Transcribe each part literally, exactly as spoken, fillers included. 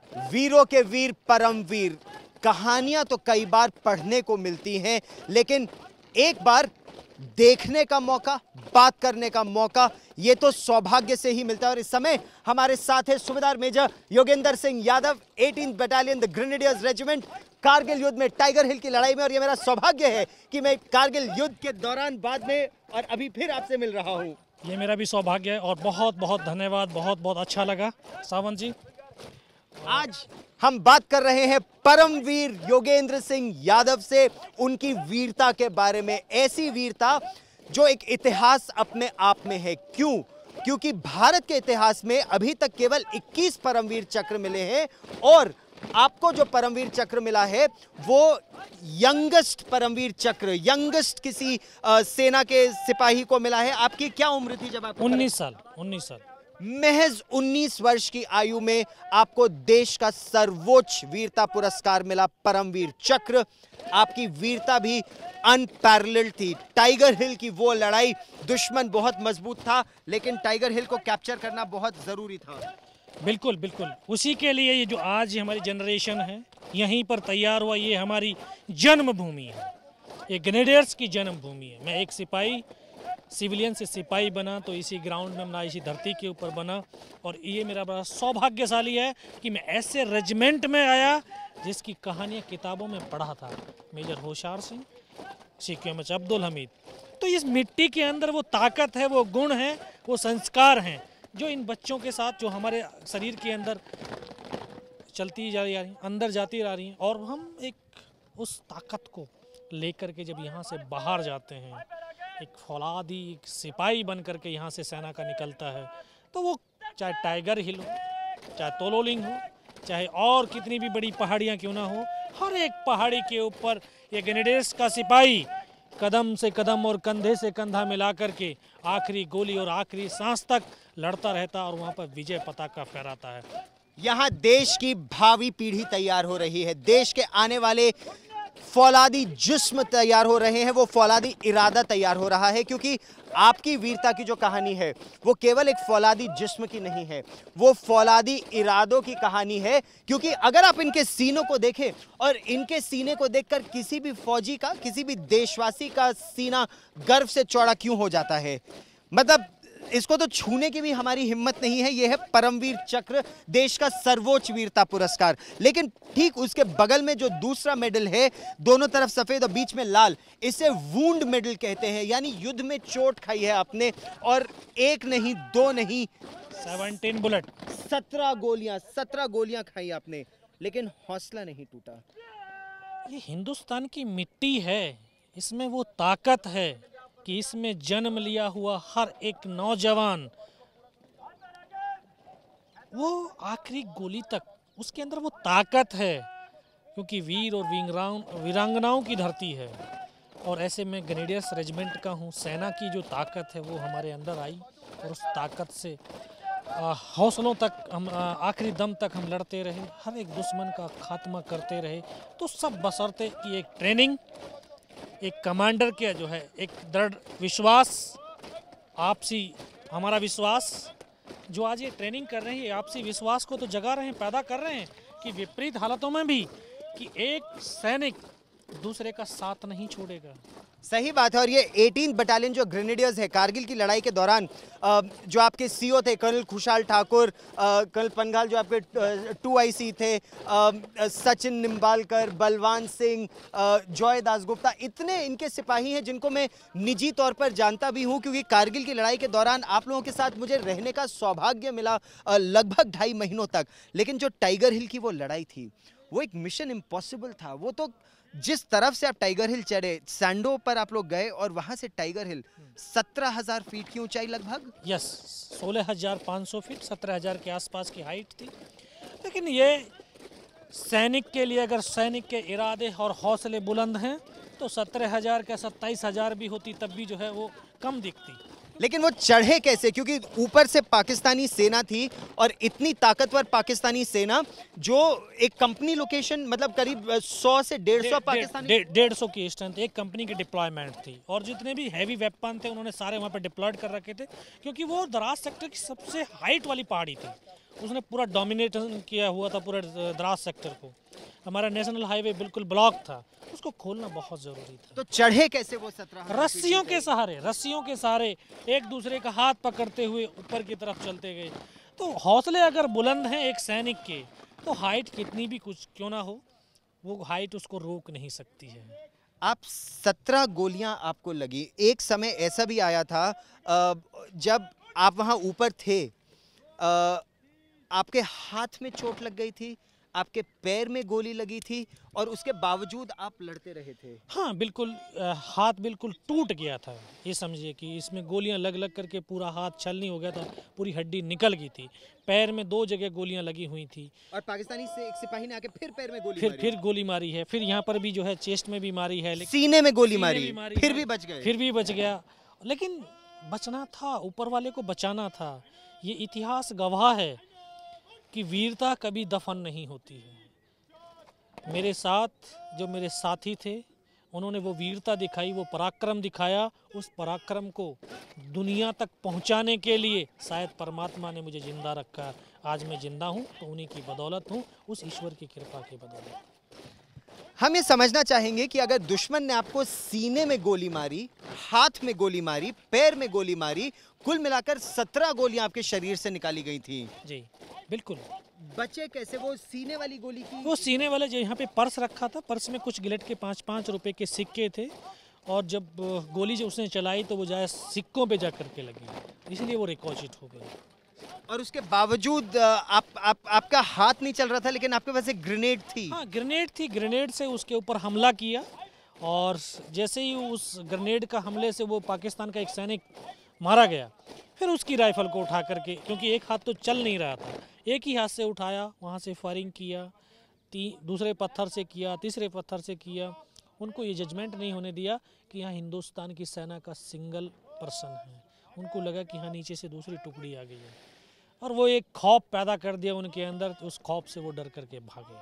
वीरों के वीर परमवीर, कहानियां तो कई बार पढ़ने को मिलती हैं, लेकिन एक बार देखने का मौका, बात करने का मौका, ये तो सौभाग्य से ही मिलता है। और इस समय हमारे साथ है सूबेदार major Yogendra Singh Yadav, eighteenth battalion the grenadiers regiment, Kargil युद्ध में, टाइगर हिल की लड़ाई में। और ये मेरा सौभाग्य है कि मैं कारगिल युद्ध के दौरान, बाद में और अभी फिर आपसे मिल रहा हूँ। ये मेरा भी सौभाग्य है और बहुत बहुत धन्यवाद, बहुत बहुत अच्छा लगा सावंत जी। आज हम बात कर रहे हैं परमवीर योगेंद्र सिंह यादव से, उनकी वीरता के बारे में। ऐसी वीरता जो एक इतिहास अपने आप में है। क्यों? क्योंकि भारत के इतिहास में अभी तक केवल इक्कीस परमवीर चक्र मिले हैं और आपको जो परमवीर चक्र मिला है वो यंगेस्ट परमवीर चक्र, यंगेस्ट किसी आ, सेना के सिपाही को मिला है। आपकी क्या उम्र थी जब आप? उन्नीस साल उन्नीस साल महज उन्नीस वर्ष की आयु में आपको देश का सर्वोच्च वीरता पुरस्कार मिला, परमवीर चक्र। आपकी वीरता भी अनपैरेलल्ड थी। टाइगर हिल की वो लड़ाई, दुश्मन बहुत मजबूत था, लेकिन टाइगर हिल को कैप्चर करना बहुत जरूरी था। बिल्कुल बिल्कुल, उसी के लिए ये जो आज हमारी जनरेशन है यहीं पर तैयार हुआ, ये हमारी जन्मभूमि है, ये ग्रेनेडियर्स की जन्मभूमि है। मैं एक सिपाही, सिविलियन से सिपाही बना तो इसी ग्राउंड में बना, इसी धरती के ऊपर बना। और ये मेरा बड़ा सौभाग्यशाली है कि मैं ऐसे रेजिमेंट में आया जिसकी कहानियाँ किताबों में पढ़ा था। मेजर होशियार सिंह, सीक्यूएमएच अब्दुल हमीद। तो इस मिट्टी के अंदर वो ताकत है, वो गुण है, वो संस्कार हैं जो इन बच्चों के साथ, जो हमारे शरीर के अंदर चलती जा रही हैं, अंदर जाती जा रही हैं। और हम एक उस ताकत को लेकर के जब यहाँ से बाहर जाते हैं, एक फौलादी, एक सिपाही बन करके यहाँ से सेना का निकलता है, तो वो चाहे टाइगर हिल हो, चाहे तोलोलिंग हो, चाहे और कितनी भी बड़ी पहाड़ियाँ क्यों ना हो, हर एक पहाड़ी के ऊपर ये ग्रेनेडियर्स का सिपाही कदम से कदम और कंधे से कंधा मिला करके आखिरी गोली और आखिरी सांस तक लड़ता रहता और वहाँ पर विजय पताका फहराता है। यहाँ देश की भावी पीढ़ी तैयार हो रही है, देश के आने वाले फौलादी जिस्म तैयार हो रहे हैं, वो फौलादी इरादा तैयार हो रहा है। क्योंकि आपकी वीरता की जो कहानी है वो केवल एक फौलादी जिस्म की नहीं है, वो फौलादी इरादों की कहानी है। क्योंकि अगर आप इनके सीनों को देखें और इनके सीने को देखकर किसी भी फौजी का, किसी भी देशवासी का सीना गर्व से चौड़ा क्यों हो जाता है, मतलब इसको तो छूने की भी हमारी हिम्मत नहीं है। यह है परमवीर चक्र, देश का सर्वोच्च वीरता पुरस्कार। लेकिन ठीक उसके बगल में जो दूसरा मेडल है, दोनों तरफ सफेद और बीच में लाल, इसे वुंड मेडल कहते हैं। यानी युद्ध में चोट खाई है आपने, और एक नहीं, दो नहीं, सेवनटीन बुलेट, सत्रह गोलियां, सत्रह गोलियां खाई आपने, लेकिन हौसला नहीं टूटा। ये हिंदुस्तान की मिट्टी है, इसमें वो ताकत है कि इसमें जन्म लिया हुआ हर एक नौजवान वो आखिरी गोली तक, उसके अंदर वो ताकत है। क्योंकि वीर और वीरांगनाओं की धरती है। और ऐसे में ग्रेनेडियर्स रेजिमेंट का हूँ, सेना की जो ताकत है वो हमारे अंदर आई और उस ताकत से हौसलों तक हम आखिरी दम तक हम लड़ते रहे, हर एक दुश्मन का खात्मा करते रहे। तो सब बशर्ते कि एक ट्रेनिंग, एक कमांडर के जो है एक दृढ़ विश्वास, आपसी हमारा विश्वास, जो आज ये ट्रेनिंग कर रहे हैं, आपसी विश्वास को तो जगा रहे हैं, पैदा कर रहे हैं कि विपरीत हालातों में भी कि एक सैनिक दूसरे का साथ नहीं छोड़ेगा। सही बात है। और ये एटीन्थ बटालियन जो ग्रेनेडियर्स है, कारगिल की लड़ाई के दौरान जो आपके सीओ थे कर्नल खुशहाल ठाकुर, कर्नल पंघाल जो आपके टू आई सी थे, सचिन निम्बालकर, बलवान सिंह, जॉय दासगुप्ता, इतने इनके सिपाही हैं जिनको मैं निजी तौर पर जानता भी हूं। क्योंकि कारगिल की लड़ाई के दौरान आप लोगों के साथ मुझे रहने का सौभाग्य मिला लगभग ढाई महीनों तक। लेकिन जो टाइगर हिल की वो लड़ाई थी, वो एक मिशन इम्पॉसिबल था। वो तो जिस तरफ से आप टाइगर हिल चढ़े, सैंडो पर आप लोग गए और वहां से टाइगर हिल सत्रह हजार फीट की ऊंचाई लगभग, यस, सोलह हजार पाँच सौ फीट, सत्रह हजार के आसपास की हाइट थी। लेकिन ये सैनिक के लिए, अगर सैनिक के इरादे और हौसले बुलंद हैं तो सत्रह हजार का सत्ताईस हजार भी होती तब भी जो है वो कम दिखती। लेकिन वो चढ़े कैसे, क्योंकि ऊपर से पाकिस्तानी सेना थी और इतनी ताकतवर पाकिस्तानी सेना जो एक कंपनी लोकेशन मतलब करीब सौ से डेढ़ सौ पाकिस्तानी डेढ़ सौ की स्ट्रेंथ एक कंपनी की डिप्लॉयमेंट थी और जितने भी हैवी वेपन थे उन्होंने सारे वहाँ पे डिप्लॉयड कर रखे थे क्योंकि वो द्रास सेक्टर की सबसे हाइट वाली पहाड़ी थी। उसने पूरा डोमिनेट किया हुआ था पूरे द्रास सेक्टर को। हमारा नेशनल हाईवे बिल्कुल ब्लॉक था, उसको खोलना बहुत जरूरी था। तो चढ़े कैसे वो सत्रह? रस्सियों के सहारे रस्सियों के सहारे एक दूसरे का हाथ पकड़ते हुए ऊपर की तरफ चलते गए। तो हौसले अगर बुलंद हैं एक सैनिक के, तो हाइट कितनी भी कुछ क्यों ना हो, वो हाइट उसको रोक नहीं सकती है। आप सत्रह गोलियां आपको लगी। एक समय ऐसा भी आया था जब आप वहां ऊपर थे, आपके हाथ में चोट लग गई थी, आपके पैर में गोली लगी थी और उसके बावजूद आप लड़ते रहे थे। हाँ बिल्कुल, हाथ बिल्कुल टूट गया था। ये समझिए कि इसमें गोलियां लग लग करके पूरा हाथ छलनी हो गया था, पूरी हड्डी निकल गई थी। पैर में दो जगह गोलियां लगी हुई थी और पाकिस्तानी से एक सिपाही ने आके फिर पैर में गोली फिर मारी। फिर गोली मारी है, फिर यहाँ पर भी जो है चेस्ट में भी मारी है, सीने में गोली मारी, भी मारी फिर है, भी बच गए फिर भी बच गया। लेकिन बचना था, ऊपर वाले को बचाना था। ये इतिहास गवाह है कि वीरता कभी दफन नहीं होती है। मेरे साथ जो मेरे साथी थे उन्होंने वो वीरता दिखाई, वो पराक्रम दिखाया। उस पराक्रम को दुनिया तक पहुंचाने के लिए शायद परमात्मा ने मुझे जिंदा रखा। आज मैं जिंदा हूं तो उन्हीं की बदौलत हूं, उस ईश्वर की कृपा की बदौलत। हम ये समझना चाहेंगे कि अगर दुश्मन ने आपको सीने में गोली मारी, हाथ में गोली मारी, पैर में गोली मारी, कुल मिलाकर सत्रह गोलियां आपके शरीर से निकाली गई थी। जी बिल्कुल। बचे कैसे? वो सीने वाली गोली की वो सीने वाले जो यहाँ पे पर्स रखा था, पर्स में कुछ गिलेट के पाँच पाँच रुपए के सिक्के थे और जब गोली जो उसने चलाई तो वो जाए सिक्कों पे जा करके लगी, इसलिए वो रिकॉर्ड हो गई। और उसके बावजूद आप, आप आपका हाथ नहीं चल रहा था, लेकिन आपके पास एक ग्रेनेड थी। हाँ ग्रेनेड थी, ग्रेनेड से उसके ऊपर हमला किया और जैसे ही उस ग्रेनेड का हमले से वो पाकिस्तान का एक सैनिक मारा गया, फिर उसकी राइफल को उठा करके, क्योंकि एक हाथ तो चल नहीं रहा था, एक ही हाथ से उठाया, वहाँ से फायरिंग किया, ती दूसरे पत्थर से किया, तीसरे पत्थर से किया। उनको ये जजमेंट नहीं होने दिया कि यहाँ हिंदुस्तान की सेना का सिंगल पर्सन है। उनको लगा कि यहाँ नीचे से दूसरी टुकड़ी आ गई है और वो एक खौफ पैदा कर दिया उनके अंदर। उस खौफ से वो डर करके भागे।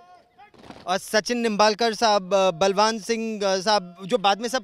और सचिन निम्बालकर साहब, बलवान सिंह साहब, जो बाद में सब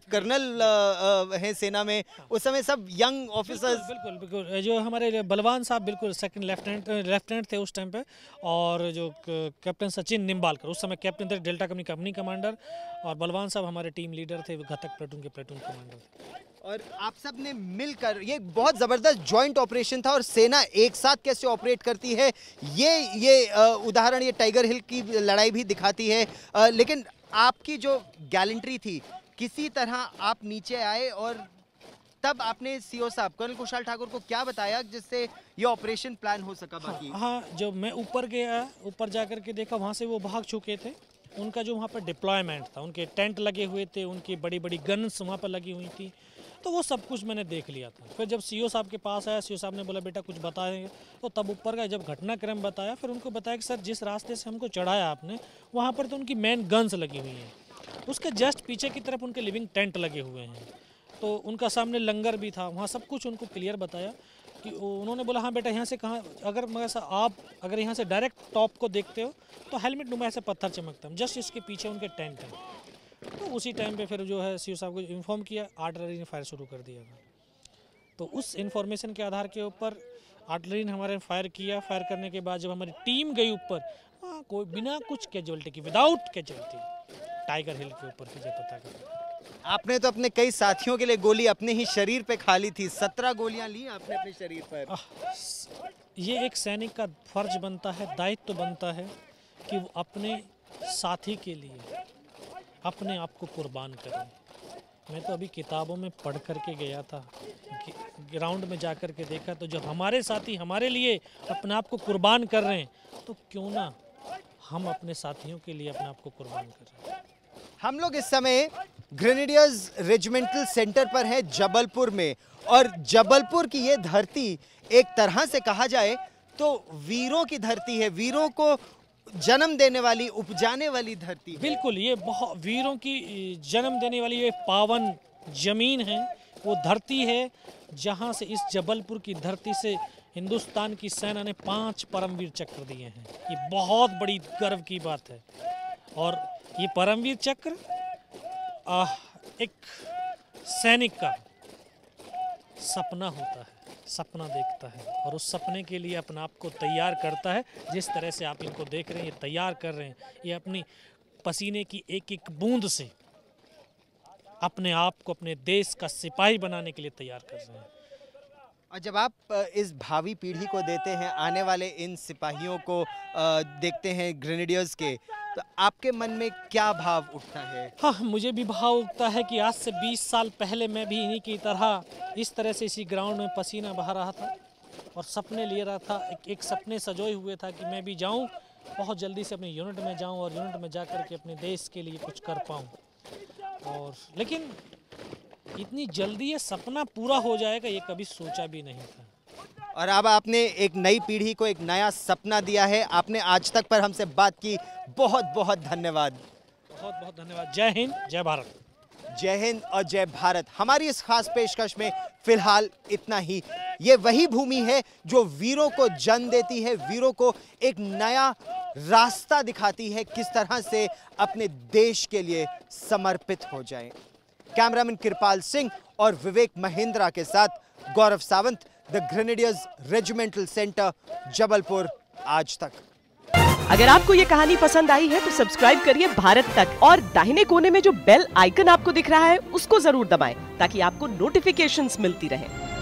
कर्नल हैं सेना में, उस समय सब यंग ऑफिसर्स। बिल्कुल बिल्कुल, जो हमारे बलवान साहब बिल्कुल सेकंड लेफ्टिनेंट लेफ्टिनेंट थे उस टाइम पे, और जो कैप्टन सचिन निम्बालकर उस समय कैप्टन थे, डेल्टा कंपनी कंपनी कमांडर, और बलवान साहब हमारे टीम लीडर थे, घातक प्लेटून के प्लेटून कमांडर थे। और आप सब ने मिलकर, ये बहुत ज़बरदस्त जॉइंट ऑपरेशन था और सेना एक साथ कैसे ऑपरेट करती है ये ये उदाहरण ये टाइगर हिल की लड़ाई भी दिखाती है। आ, लेकिन आपकी जो गैलेंट्री थी, किसी तरह आप नीचे आए और तब आपने सीओ साहब कर्नल कुशाल ठाकुर को क्या बताया जिससे ये ऑपरेशन प्लान हो सका बाकी? हाँ, हाँ, जब मैं ऊपर गया, ऊपर जा कर के देखा, वहाँ से वो भाग चुके थे। उनका जो वहाँ पर डिप्लॉयमेंट था, उनके टेंट लगे हुए थे, उनकी बड़ी बड़ी गन्स वहाँ पर लगी हुई थी, तो वो सब कुछ मैंने देख लिया था। फिर जब सीओ साहब के पास आया, सीओ साहब ने बोला बेटा कुछ बताएंगे, तो तब ऊपर का जब घटनाक्रम बताया, फिर उनको बताया कि सर जिस रास्ते से हमको चढ़ाया आपने, वहाँ पर तो उनकी मेन गन्स लगी हुई हैं, उसके जस्ट पीछे की तरफ उनके लिविंग टेंट लगे हुए हैं, तो उनका सामने लंगर भी था, वहाँ सब कुछ उनको क्लियर बताया कि उन्होंने बोला हाँ बेटा यहाँ से कहाँ, अगर मगर आप अगर यहाँ से डायरेक्ट टॉप को देखते हो तो हेलमेट नुमा ऐसे पत्थर चमकता है, जस्ट इसके पीछे उनके टेंट है। तो उसी टाइम पे फिर जो है सीओ साहब को इन्फॉर्म किया, आर्टिलरी ने फायर शुरू कर दिया था। तो उस इन्फॉर्मेशन के आधार के ऊपर आर्टिलरी ने हमारे फायर किया। फायर करने के बाद जब हमारी टीम गई ऊपर, हाँ कोई बिना कुछ कैजुअल्टी की, विदाउट कैजुअल्टी टाइगर हिल के ऊपर से पता कर। आपने तो अपने कई साथियों के लिए गोली अपने ही शरीर पे खा ली थी, सत्रह गोलियां ली आपने अपने शरीर पर। ये एक सैनिक का फर्ज बनता है, दायित्व तो बनता है कि वो अपने साथी के लिए अपने आप को कुर्बान करें। मैं तो अभी किताबों में पढ़ करके गया था, ग्राउंड में जा कर के देखा, तो जब हमारे साथी हमारे लिए अपने आप को कुर्बान कर रहे हैं, तो क्यों ना हम अपने साथियों के लिए अपने आप को कुर्बान करें। हम लोग इस समय ग्रेनेडियर्स रेजिमेंटल सेंटर पर है जबलपुर में, और जबलपुर की ये धरती एक तरह से कहा जाए तो वीरों की धरती है, वीरों को जन्म देने वाली, उपजाने वाली धरती। बिल्कुल, ये बहुत वीरों की जन्म देने वाली ये पावन जमीन है, वो धरती है जहाँ से, इस जबलपुर की धरती से हिंदुस्तान की सेना ने पांच परमवीर चक्र दिए हैं। ये बहुत बड़ी गर्व की बात है। और ये परमवीर चक्र आ, एक सैनिक का सपना होता है, सपना देखता है और उस सपने के लिए अपने आप को तैयार करता है। जिस तरह से आप इनको देख रहे हैं, ये तैयार कर रहे हैं, ये अपनी पसीने की एक एक बूंद से अपने आप को अपने देश का सिपाही बनाने के लिए तैयार कर रहे हैं। और जब आप इस भावी पीढ़ी को देते हैं, आने वाले इन सिपाहियों को देखते हैं ग्रेनेडियर्स के, तो आपके मन में क्या भाव उठता है? हाँ, मुझे भी भाव उठता है कि आज से बीस साल पहले मैं भी इन्हीं की तरह इस तरह से इसी ग्राउंड में पसीना बहा रहा था और सपने ले रहा था। एक, एक सपने सजोए हुए था कि मैं भी जाऊं, बहुत जल्दी से अपने यूनिट में जाऊं और यूनिट में जा कर के अपने देश के लिए कुछ कर पाऊं। और लेकिन इतनी जल्दी ये सपना पूरा हो जाएगा ये कभी सोचा भी नहीं था। और अब आपने एक नई पीढ़ी को एक नया सपना दिया है। आपने आज तक पर हमसे बात की, बहुत बहुत धन्यवाद। बहुत बहुत धन्यवाद। जय हिंद, जय भारत। जय हिंद और जय भारत। हमारी इस खास पेशकश में फिलहाल इतना ही। ये वही भूमि है जो वीरों को जन्म देती है, वीरों को एक नया रास्ता दिखाती है किस तरह से अपने देश के लिए समर्पित हो जाएं। कैमरामैन कृपाल सिंह और विवेक महेंद्रा के साथ Gaurav Sawant, the grenadiers regimental centre, Jabalpur, Aaj Tak. अगर आपको ये कहानी पसंद आई है तो सब्सक्राइब करिए भारत तक और दाहिने कोने में जो बेल आइकन आपको दिख रहा है उसको जरूर दबाएं ताकि आपको नोटिफिकेशंस मिलती रहे।